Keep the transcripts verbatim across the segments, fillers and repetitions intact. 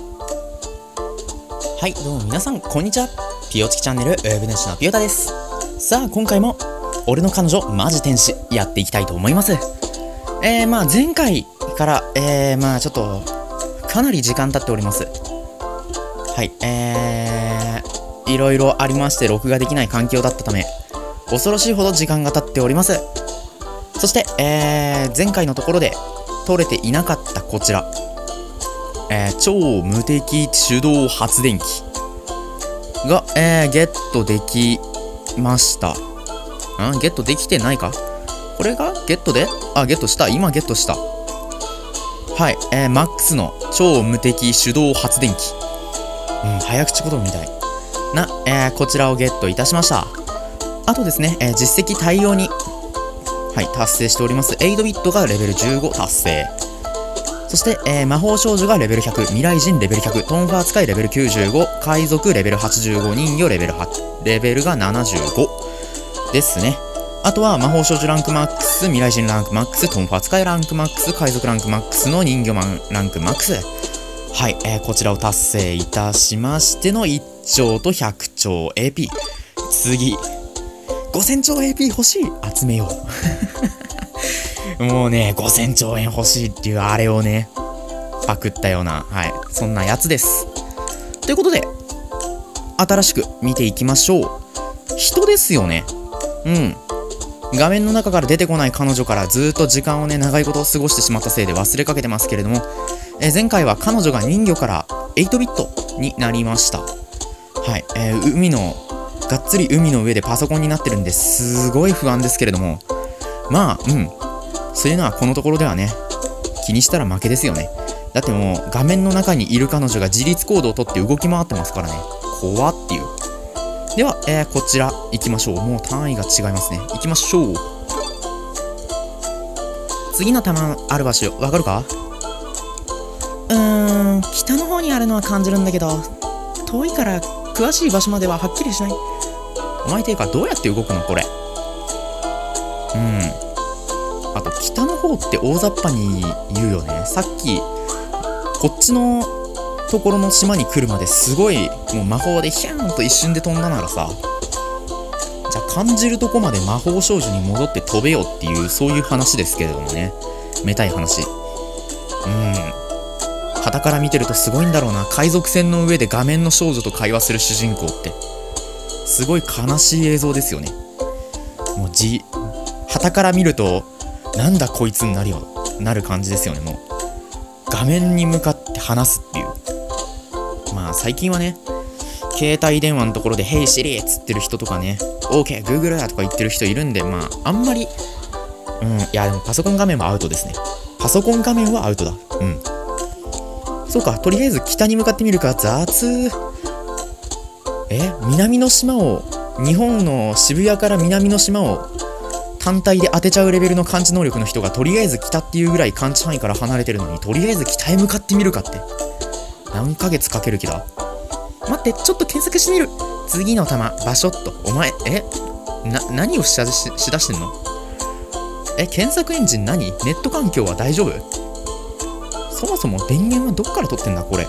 はい、どうも皆さん、こんにちは。ピオチキチャンネル、ウェブ主のピオタです。さあ、今回も、俺の彼女、マジ天使、やっていきたいと思います。えー、まあ、前回から、えー、まあ、ちょっと、かなり時間経っております。はい、えー、いろいろありまして、録画できない環境だったため、恐ろしいほど時間が経っております。そして、えー、前回のところで、撮れていなかったこちら。えー、超無敵手動発電機が、えー、ゲットできました。んゲットできてないか。これがゲットであ、ゲットした。今ゲットした。はい、えー、マックスの超無敵手動発電機。うん、早口言葉みたいな、えー、こちらをゲットいたしました。あとですね、えー、実績対応に、はい、達成しております。はちビットがレベルじゅうご達成。そして、えー、魔法少女がレベルひゃく、未来人レベルひゃく、トンファー使いレベルきゅうじゅうご、海賊レベルはちじゅうご、人魚レベルはち、レベルがななじゅうごですね。あとは魔法少女ランクマックス、未来人ランクマックス、トンファー使いランクマックス、海賊ランクマックスの人魚マンランクマックス。はい、えー、こちらを達成いたしましてのいっちょうとひゃくちょう エーピー。次、ごせんちょう エーピー 欲しい。集めよう。もうね、ごせんちょうえん欲しいっていうあれをね、パクったような、はい、そんなやつです。ということで、新しく見ていきましょう。人ですよね。うん。画面の中から出てこない彼女からずーっと時間をね、長いことを過ごしてしまったせいで忘れかけてますけれども、えー、前回は彼女が人魚からはちビットになりました。はい、えー、海の、がっつり海の上でパソコンになってるんですごい不安ですけれども、まあ、うん。そういうのはこのところではね、気にしたら負けですよね。だってもう画面の中にいる彼女が自立行動をとって動き回ってますからね。怖っていう。では、えー、こちら行きましょう。もう単位が違いますね。行きましょう。次の弾ある場所、わかるか？うーん、北の方にあるのは感じるんだけど、遠いから詳しい場所までははっきりしない。お前ていうかどうやって動くのこれ。うん。あと北の方って大雑把に言うよね。さっきこっちのところの島に来るまですごいもう魔法でヒャーンと一瞬で飛んだならさ、じゃあ感じるとこまで魔法少女に戻って飛べよっていう、そういう話ですけれどもね。めたい話。うん。傍から見てるとすごいんだろうな。海賊船の上で画面の少女と会話する主人公ってすごい悲しい映像ですよね。もうじ傍から見るとなんだこいつになるよなる感じですよね。もう画面に向かって話すっていう。まあ最近はね、携帯電話のところで「ヘイシリ」っつってる人とかね、「オーケーグーグル」とか言ってる人いるんで、まああんまり、うん、いやでもパソコン画面はアウトですね。パソコン画面はアウトだ。うん。そうか、とりあえず北に向かってみるか。雑。え、南の島を、日本の渋谷から南の島を単体で当てちゃうレベルの感知能力の人がとりあえず北っていうぐらい感知範囲から離れてるのに、とりあえず北へ向かってみるかって何ヶ月かける気だ。待って、ちょっと検索してみる。次の弾場所っと。お前えな何をしだししだしてんの。え、検索エンジン何？ネット環境は大丈夫？そもそも電源はどっから取ってんだこれ。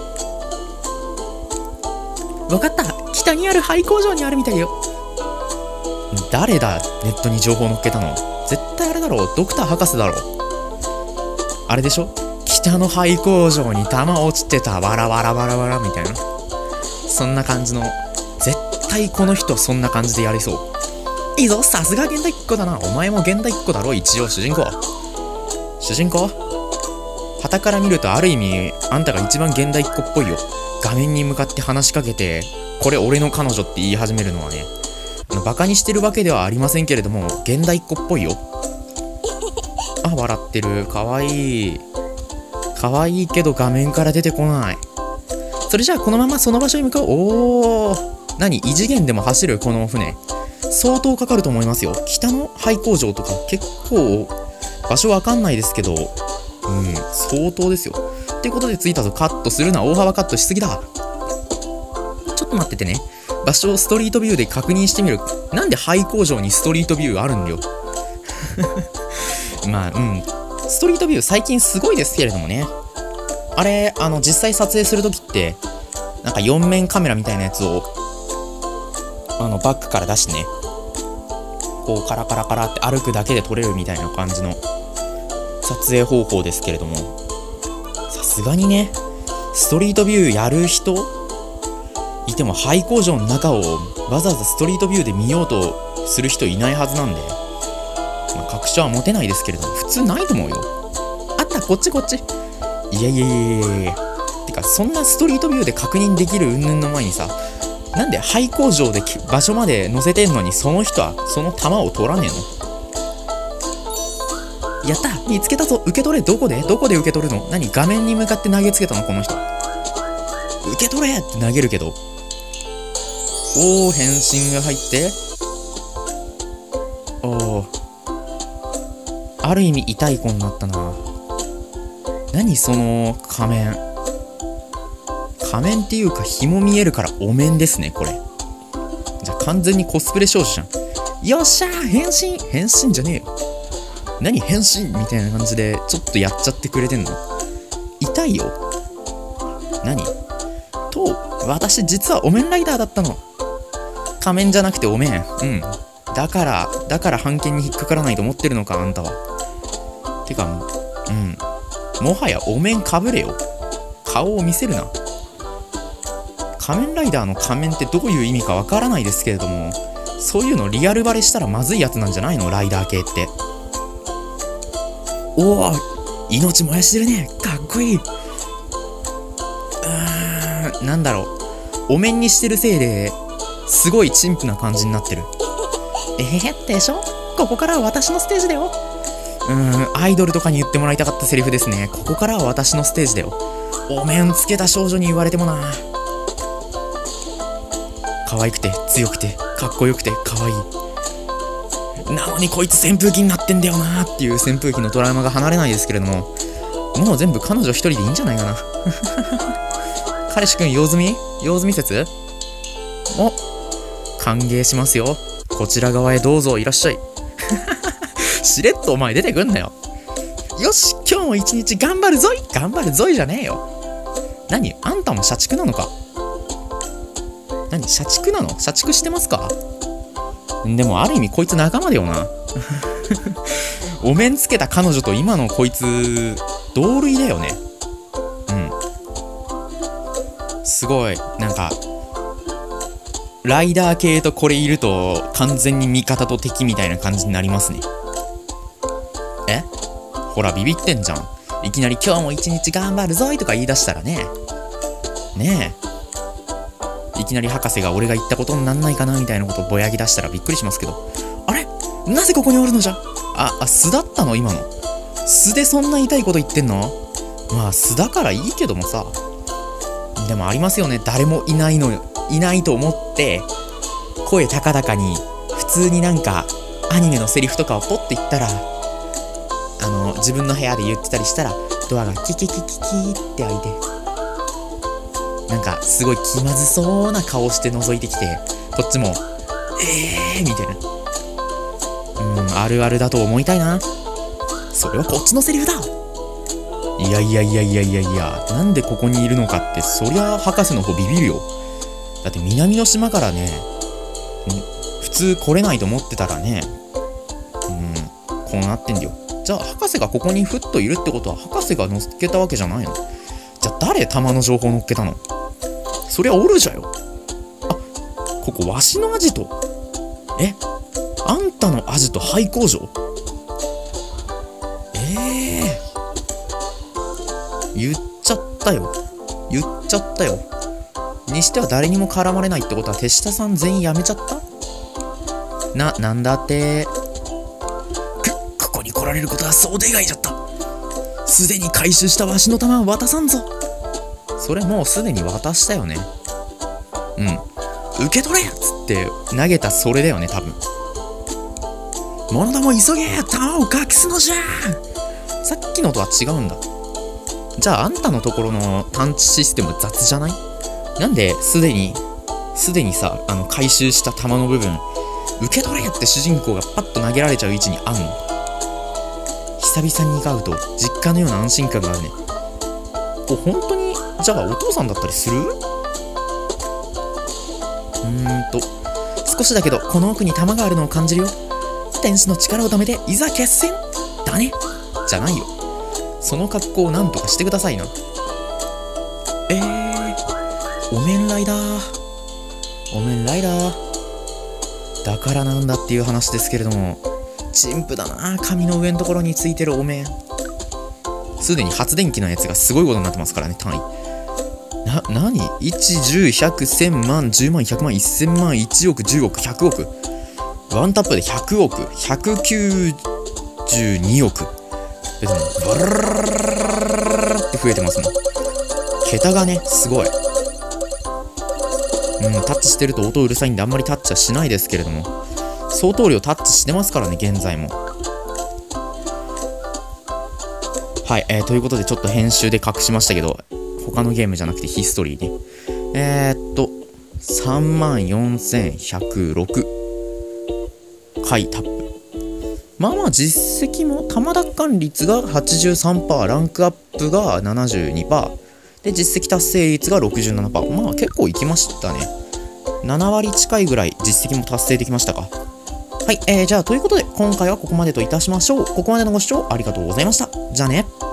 わかった、北にある廃工場にあるみたいよ。誰だネットに情報載っけたの。絶対あれだろう、ドクター博士だろう。あれでしょ、北の廃工場に弾落ちてた、わらわらわらわらみたいな、そんな感じの。絶対この人そんな感じでやりそう。いいぞ、さすが現代っ子だな。お前も現代っ子だろ一応。主人公主人公傍から見るとある意味あんたが一番現代っ子っぽいよ。画面に向かって話しかけて、これ俺の彼女って言い始めるのはね、バカにしてるわけではありませんけれども、現代っ子っぽいよ。あ、笑ってる。かわいい。かわいいけど画面から出てこない。それじゃあこのままその場所に向かおう。おー。何？異次元でも走るこの船。相当かかると思いますよ。北の廃工場とか結構場所わかんないですけど、うん、相当ですよ。ってことで着いたぞ。カットするな。大幅カットしすぎだ。ちょっと待っててね。場所をストリートビューで確認してみる。なんで廃工場にストリートビューあるんだよ。まあ、うん。ストリートビュー最近すごいですけれどもね。 あれ、あの、実際撮影するときって、なんかよん面カメラみたいなやつを、あの、バックから出してね、こう、カラカラカラって歩くだけで撮れるみたいな感じの撮影方法ですけれども、さすがにね、ストリートビューやる人いても廃工場の中をわざわざストリートビューで見ようとする人いないはずなんで、まあ、確証は持てないですけれども、普通ないと思うよ。あった、こっちこっち。いやいやいやいやいや。てか、そんなストリートビューで確認できる云々の前にさ、なんで廃工場で場所まで載せてんのに、その人はその弾を取らねえの？やった、見つけたぞ。受け取れ。どこでどこで受け取るの？何、画面に向かって投げつけたのこの人。受け取れって投げるけど、おー、返信が入って、おー、ある意味痛い子になったな。何その仮面。仮面っていうか紐見えるからお面ですね、これ。じゃあ完全にコスプレ少女じゃん。よっしゃー、変身変身じゃねえよ。何変身みたいな感じでちょっとやっちゃってくれてんの。痛いよ。何と、私実はお面ライダーだったの。仮面じゃなくてお面。うん。だから、だから判件に引っかからないと思ってるのか、あんたは。てか、うん。もはやお面かぶれよ。顔を見せるな。仮面ライダーの仮面ってどういう意味かわからないですけれども、そういうのリアルバレしたらまずいやつなんじゃないの？ライダー系って。おお、命燃やしてるね。かっこいい。うーん、なんだろう。お面にしてるせいですごい陳腐な感じになってる。えへへでしょ？ここからは私のステージだよ。うーん、アイドルとかに言ってもらいたかったセリフですね。ここからは私のステージだよ。お面つけた少女に言われてもな。可愛くて強くてかっこよくて可愛い。なのにこいつ扇風機になってんだよなーっていう扇風機のトラウマが離れないですけれども、もう全部彼女一人でいいんじゃないかな。彼氏くん用済み？用済み説？お、歓迎しますよ。こちら側へどうぞいらっしゃい。しれっとお前出てくんなよ。よし、今日も一日頑張るぞい。頑張るぞいじゃねえよ。何、あんたも社畜なのか？何、社畜なの？社畜してますか？でもある意味こいつ仲間だよな。お面つけた彼女と今のこいつ同類だよね。うん、すごい。なんかライダー系とこれいると完全に味方と敵みたいな感じになりますね。え、ほらビビってんじゃん。いきなり今日も一日頑張るぞいとか言い出したらね。ねえ、いきなり博士が俺が言ったことになんないかなみたいなことをぼやき出したらびっくりしますけど、あれ、なぜここにおるのじゃ。あ、あ、素だったの今の。素でそんな痛いこと言ってんの？まあ素だからいいけどもさ。でもありますよね、誰もいないのいないと思って声高々に普通になんかアニメのセリフとかをポッて言ったら、あの自分の部屋で言ってたりしたらドアがキキキキキって開いて、なんかすごい気まずそうな顔して覗いてきて、こっちもえーみたいな。うん、あるあるだと思いたいな。それはこっちのセリフだ。いやいやいやいやいやいや、なんでここにいるのかって、そりゃ博士の方ビビるよ。だって南の島からね、普通来れないと思ってたらね、うん、こうなってんだよ。じゃあ博士がここにふっといるってことは博士が乗っけたわけじゃないの？じゃあ誰弾の情報乗っけたの？そりゃおるじゃよ。あ、ここわしのアジト。え、あんたのアジト廃工場？ええー、言っちゃったよ。言っちゃったよ。にしては誰にも絡まれないってことは手下さん全員辞めちゃった？な、なんだって。く、ここに来られることは想定外じゃった。すでに回収したわしの弾は渡さんぞ。それもうすでに渡したよね。うん。受け取れっつって投げたそれだよね、多分。物だも急げ、弾を隠すのじゃ。さっきのとは違うんだ。じゃああんたのところの探知システム雑じゃない？なんですでにすでにさ、あの回収した弾の部分受け取れって主人公がパッと投げられちゃう位置にあんの？久々に会うと実家のような安心感があるね。 お、本当に、じゃあお父さんだったりする？うーんと、少しだけど、この奥に玉があるのを感じるよ。天使の力を貯めて、いざ決戦だね。じゃないよ。その格好をなんとかしてくださいな。えー、お面ライダー。お面ライダー。だからなんだっていう話ですけれども、陳腐だな、髪の上のところについてるお面。すでに発電機のやつがすごいことになってますからね、単位。な、なに ?いち、じゅう、ひゃく、せんまん、じゅうまん、ひゃくまん、せんまん、いちおく、じゅうおく、ひゃくおく。ワンタップでひゃくおく、ひゃくきゅうじゅうにおく。でも、バラララララって増えてますもん。桁がね、すごい。うん、タッチしてると音うるさいんであんまりタッチはしないですけれども、相当量タッチしてますからね、現在も。はい、えー、ということでちょっと編集で隠しましたけど、他のゲームじゃなくてヒストリーね。えー、っと、さんまんよんせんひゃくろく回タップ。まあまあ実績も、玉奪還率が はちじゅうさんパーセント、ランクアップが ななじゅうにパーセント、で、実績達成率が ろくじゅうななパーセント。まあ結構いきましたね。ななわり近いぐらい実績も達成できましたか。はい、えー、じゃあということで今回はここまでといたしましょう。ここまでのご視聴ありがとうございました。じゃあね。